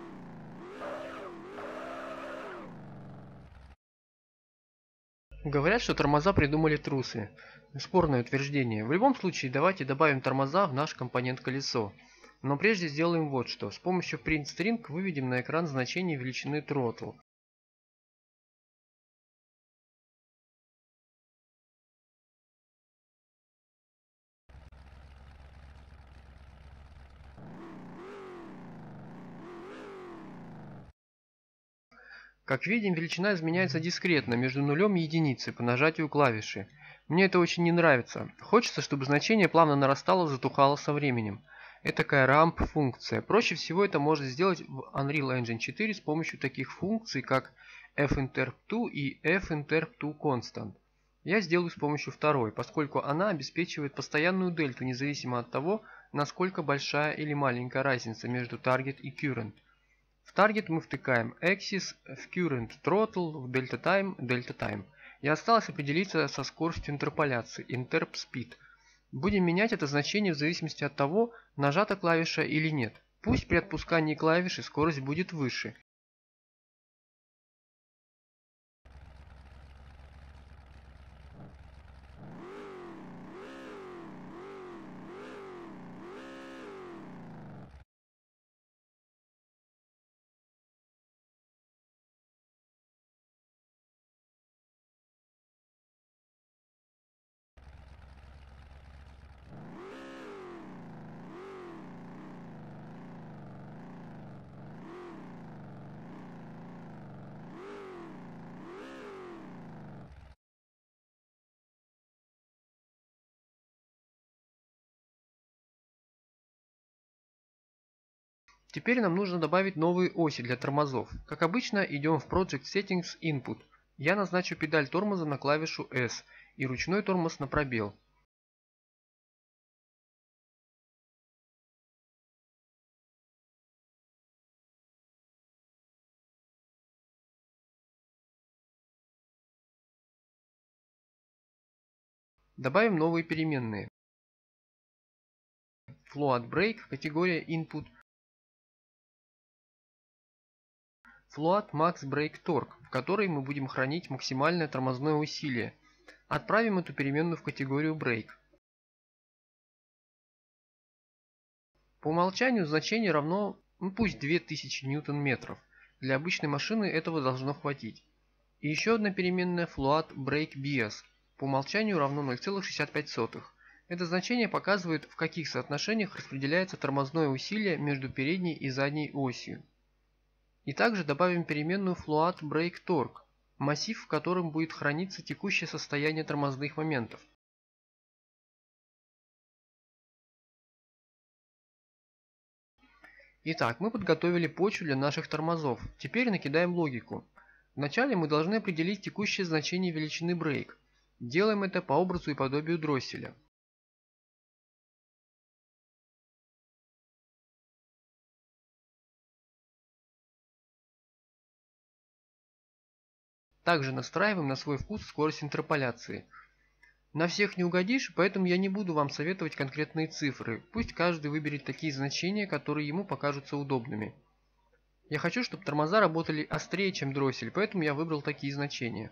Говорят, что тормоза придумали трусы. Спорное утверждение. В любом случае, давайте добавим тормоза в наш компонент колесо. Но прежде сделаем вот что. С помощью printString выведем на экран значение величины throttle. Как видим, величина изменяется дискретно между нулем и единицей по нажатию клавиши. Мне это очень не нравится. Хочется, чтобы значение плавно нарастало, затухало со временем. Это такая ramp-функция. Проще всего это можно сделать в Unreal Engine 4 с помощью таких функций, как fInterp2 и fInterp2Constant. Я сделаю с помощью второй, поскольку она обеспечивает постоянную дельту, независимо от того, насколько большая или маленькая разница между target и current. В target мы втыкаем axis, в current throttle, в delta time. И осталось определиться со скоростью интерполяции, interp speed. Будем менять это значение в зависимости от того, нажата клавиша или нет. Пусть при отпускании клавиши скорость будет выше. Теперь нам нужно добавить новые оси для тормозов. Как обычно, идем в Project Settings Input. Я назначу педаль тормоза на клавишу S и ручной тормоз на пробел. Добавим новые переменные. Float Brake, категория Input. Float Max Brake Torque, в которой мы будем хранить максимальное тормозное усилие. Отправим эту переменную в категорию Brake. По умолчанию значение равно, пусть 2000 Ньютон-метров. Для обычной машины этого должно хватить. И еще одна переменная Float Brake Bias. По умолчанию равно 0,65. Это значение показывает, в каких соотношениях распределяется тормозное усилие между передней и задней осью. И также добавим переменную Float Brake Torque, массив, в котором будет храниться текущее состояние тормозных моментов. Итак, мы подготовили почву для наших тормозов. Теперь накидаем логику. Вначале мы должны определить текущее значение величины брейк. Делаем это по образу и подобию дросселя. Также настраиваем на свой вкус скорость интерполяции. На всех не угодишь, поэтому я не буду вам советовать конкретные цифры. Пусть каждый выберет такие значения, которые ему покажутся удобными. Я хочу, чтобы тормоза работали острее, чем дроссель, поэтому я выбрал такие значения.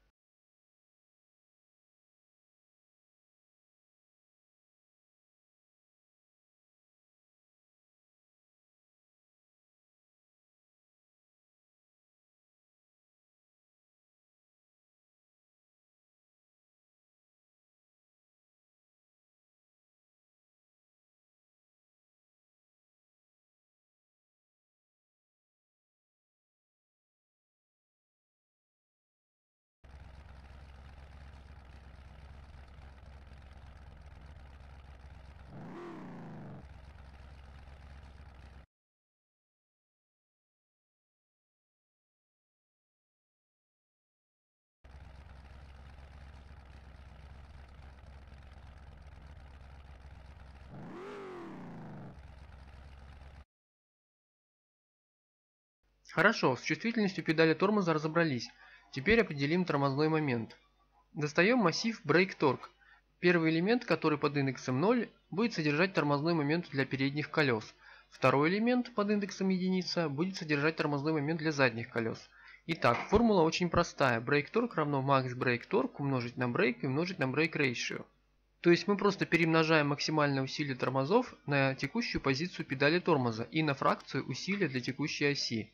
Хорошо, с чувствительностью педали тормоза разобрались. Теперь определим тормозной момент. Достаем массив Brake Torque. Первый элемент, который под индексом 0, будет содержать тормозной момент для передних колес. Второй элемент под индексом единица будет содержать тормозной момент для задних колес. Итак, формула очень простая. Brake torque равно max brake torque умножить на brake и умножить на brake ratio. То есть мы просто перемножаем максимальное усилие тормозов на текущую позицию педали тормоза и на фракцию усилия для текущей оси.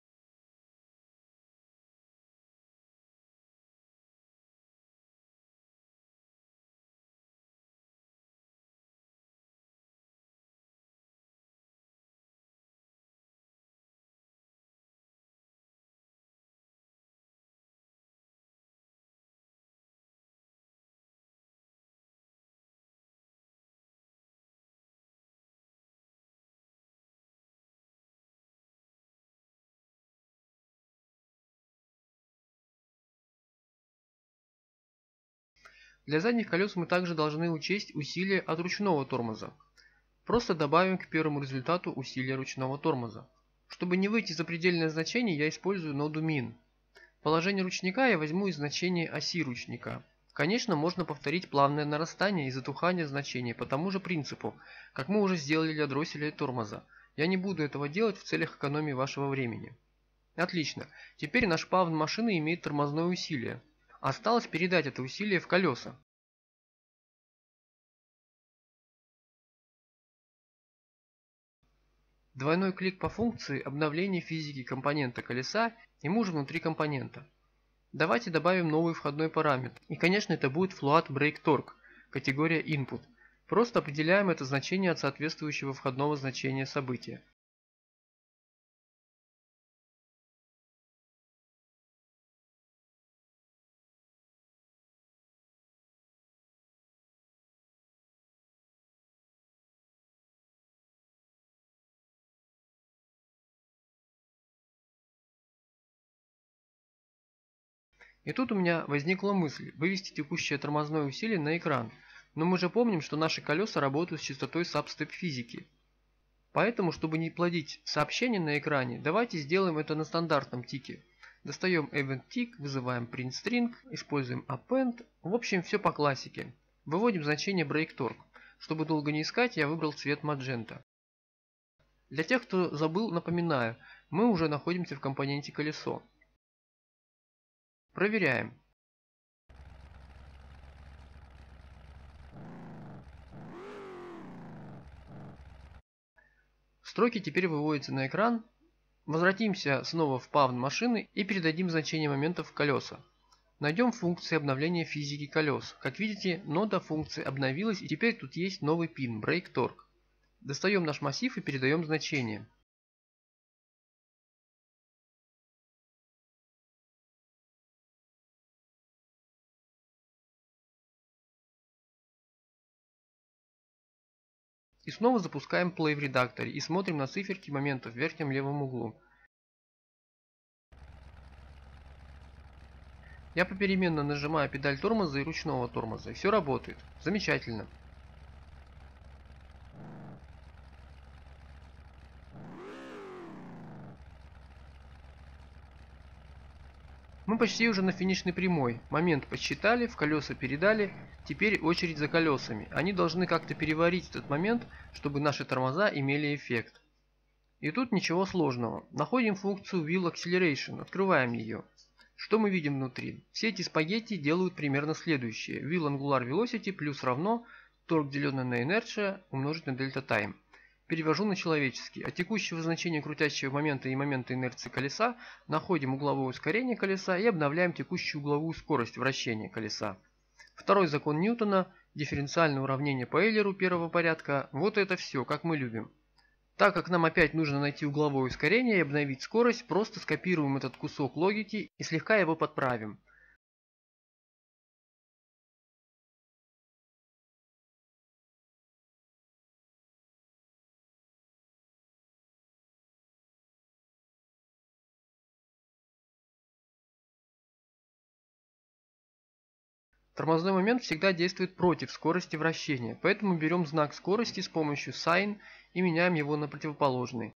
Для задних колес мы также должны учесть усилие от ручного тормоза. Просто добавим к первому результату усилие ручного тормоза. Чтобы не выйти за предельное значение, я использую ноду min. Положение ручника я возьму из значения оси ручника. Конечно, можно повторить плавное нарастание и затухание значений по тому же принципу, как мы уже сделали для дросселя и тормоза. Я не буду этого делать в целях экономии вашего времени. Отлично. Теперь наш павн машины имеет тормозное усилие. Осталось передать это усилие в колеса. Двойной клик по функции обновления физики компонента колеса, и мы уже внутри компонента. Давайте добавим новый входной параметр. И конечно это будет Float Brake Torque, категория Input. Просто определяем это значение от соответствующего входного значения события. И тут у меня возникла мысль вывести текущее тормозное усилие на экран. Но мы же помним, что наши колеса работают с частотой сабстеп физики. Поэтому, чтобы не плодить сообщение на экране, давайте сделаем это на стандартном тике. Достаем event tick, вызываем printString, используем append. В общем, все по классике. Выводим значение brake torque. Чтобы долго не искать, я выбрал цвет magenta. Для тех, кто забыл, напоминаю, мы уже находимся в компоненте колесо. Проверяем. Строки теперь выводятся на экран. Возвратимся снова в павн машины и передадим значение моментов в колеса. Найдем функции обновления физики колес. Как видите, нода функции обновилась и теперь тут есть новый пин Brake Torque. Достаем наш массив и передаем значение. И снова запускаем Play в редакторе и смотрим на циферки моментов в верхнем левом углу. Я попеременно нажимаю педаль тормоза и ручного тормоза, и все работает. Замечательно. Мы почти уже на финишной прямой. Момент посчитали, в колеса передали, теперь очередь за колесами. Они должны как-то переварить этот момент, чтобы наши тормоза имели эффект. И тут ничего сложного. Находим функцию Wheel Acceleration, открываем ее. Что мы видим внутри? Все эти спагетти делают примерно следующее. Wheel Angular Velocity плюс равно торг, деленное на inertia, умножить на delta time. Перевожу на человеческий. От текущего значения крутящего момента и момента инерции колеса находим угловое ускорение колеса и обновляем текущую угловую скорость вращения колеса. Второй закон Ньютона, дифференциальное уравнение по Эйлеру первого порядка. Вот это все, как мы любим. Так как нам опять нужно найти угловое ускорение и обновить скорость, просто скопируем этот кусок логики и слегка его подправим. Тормозной момент всегда действует против скорости вращения, поэтому берем знак скорости с помощью sin и меняем его на противоположный.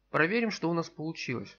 Проверим, что у нас получилось.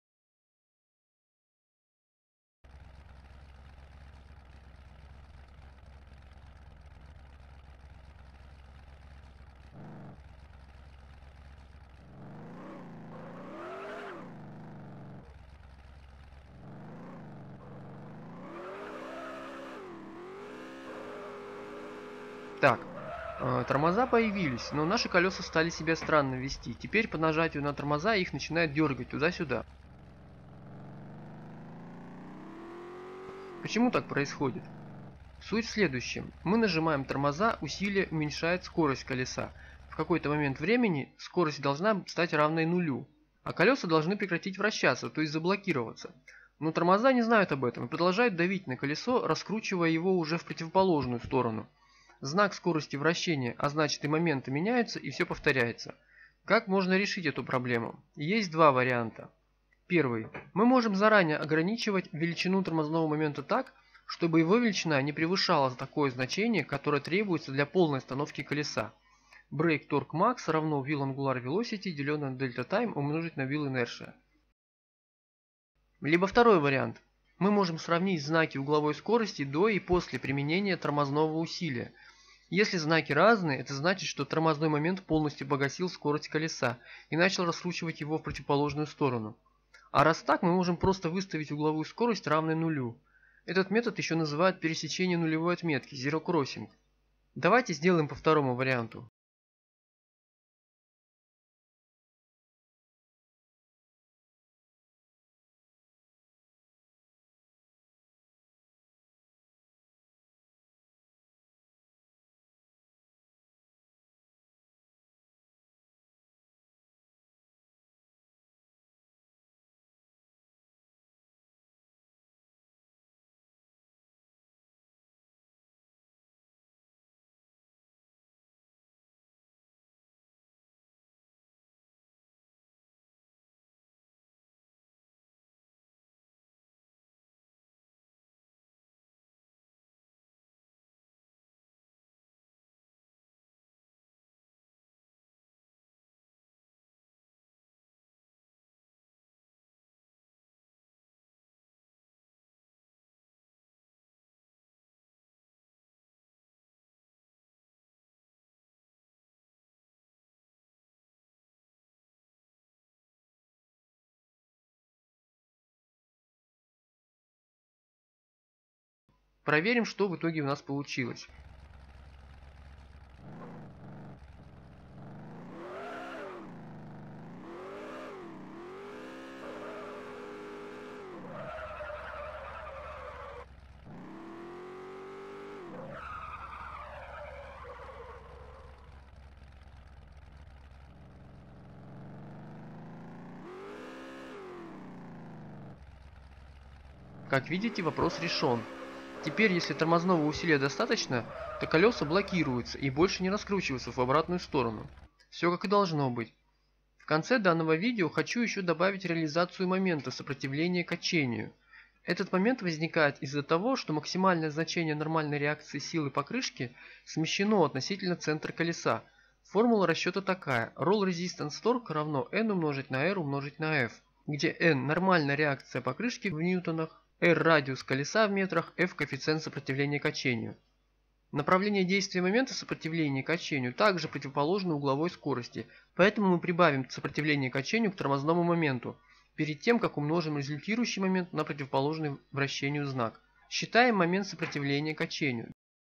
Так, тормоза появились, но наши колеса стали себя странно вести. Теперь по нажатию на тормоза их начинает дергать туда-сюда. Почему так происходит? Суть в следующем. Мы нажимаем тормоза, усилие уменьшает скорость колеса. В какой-то момент времени скорость должна стать равной нулю, а колеса должны прекратить вращаться, то есть заблокироваться. Но тормоза не знают об этом и продолжают давить на колесо, раскручивая его уже в противоположную сторону. Знак скорости вращения, а значит и моменты меняются, и все повторяется. Как можно решить эту проблему? Есть два варианта. Первый. Мы можем заранее ограничивать величину тормозного момента так, чтобы его величина не превышала такое значение, которое требуется для полной остановки колеса. Brake Torque Max равно Wheel Angular Velocity, деленное на Delta Time, умножить на Wheel Inertia. Либо второй вариант. Мы можем сравнить знаки угловой скорости до и после применения тормозного усилия. Если знаки разные, это значит, что тормозной момент полностью погасил скорость колеса и начал раскручивать его в противоположную сторону. А раз так, мы можем просто выставить угловую скорость равной нулю. Этот метод еще называют пересечение нулевой отметки, Zero Crossing. Давайте сделаем по второму варианту. Проверим, что в итоге у нас получилось. Как видите, вопрос решен. Теперь, если тормозного усилия достаточно, то колеса блокируются и больше не раскручиваются в обратную сторону. Все как и должно быть. В конце данного видео хочу еще добавить реализацию момента сопротивления качению. Этот момент возникает из-за того, что максимальное значение нормальной реакции силы покрышки смещено относительно центра колеса. Формула расчета такая: Roll Resistance Torque равно N умножить на R умножить на F, где N – нормальная реакция покрышки в ньютонах, R – радиус колеса в метрах, F – коэффициент сопротивления качению. Направление действия момента сопротивления качению также противоположно угловой скорости, поэтому мы прибавим сопротивление качению к тормозному моменту, перед тем, как умножим результирующий момент на противоположный вращению знак. Считаем момент сопротивления качению.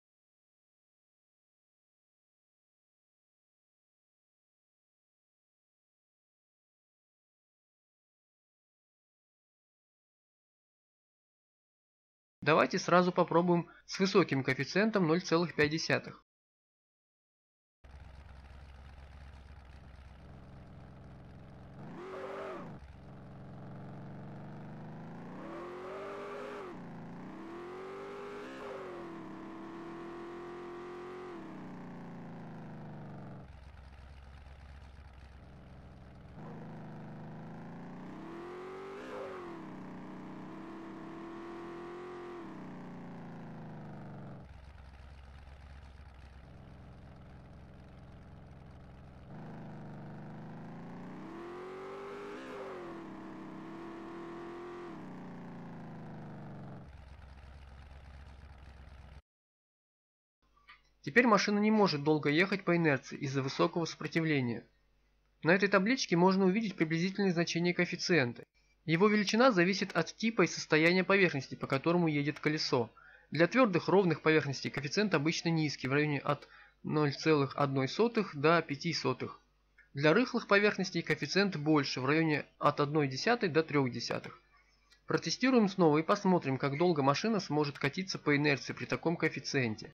Давайте сразу попробуем с высоким коэффициентом 0,5. Теперь машина не может долго ехать по инерции из-за высокого сопротивления. На этой табличке можно увидеть приблизительные значения коэффициента. Его величина зависит от типа и состояния поверхности, по которому едет колесо. Для твердых ровных поверхностей коэффициент обычно низкий, в районе от 0,1 до 0,05. Для рыхлых поверхностей коэффициент больше, в районе от 0,1 до 0,3. Протестируем снова и посмотрим, как долго машина сможет катиться по инерции при таком коэффициенте.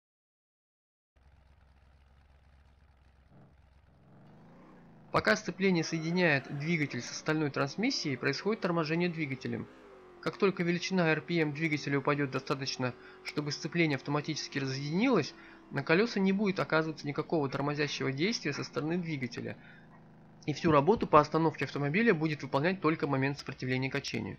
Пока сцепление соединяет двигатель с остальной трансмиссией, происходит торможение двигателем. Как только величина RPM двигателя упадет достаточно, чтобы сцепление автоматически разъединилось, на колеса не будет оказываться никакого тормозящего действия со стороны двигателя, и всю работу по остановке автомобиля будет выполнять только момент сопротивления качению.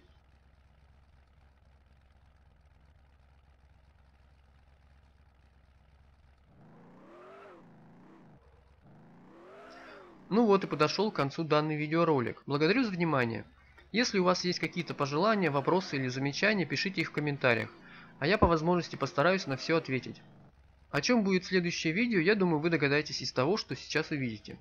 Ну вот и подошел к концу данный видеоролик. Благодарю за внимание. Если у вас есть какие-то пожелания, вопросы или замечания, пишите их в комментариях, а я по возможности постараюсь на все ответить. О чем будет следующее видео, я думаю, вы догадаетесь из того, что сейчас увидите.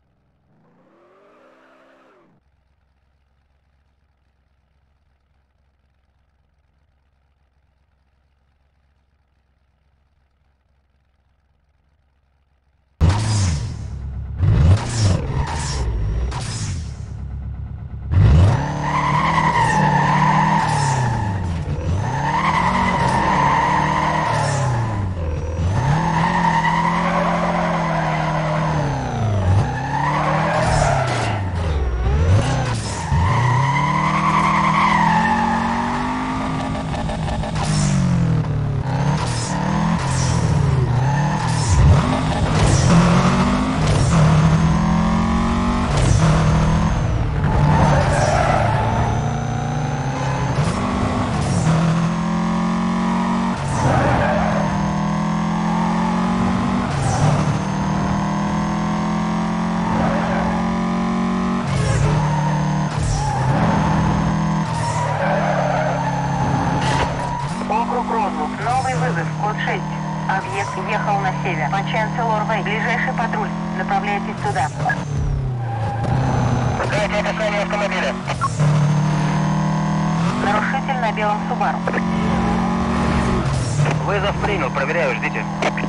Новый вызов, код 6. Объект ехал на север. По Ченселор Вэй. Ближайший патруль. Направляйтесь туда. Дайте описание автомобиля. Нарушитель на белом Субару. Вызов принял, проверяю, ждите.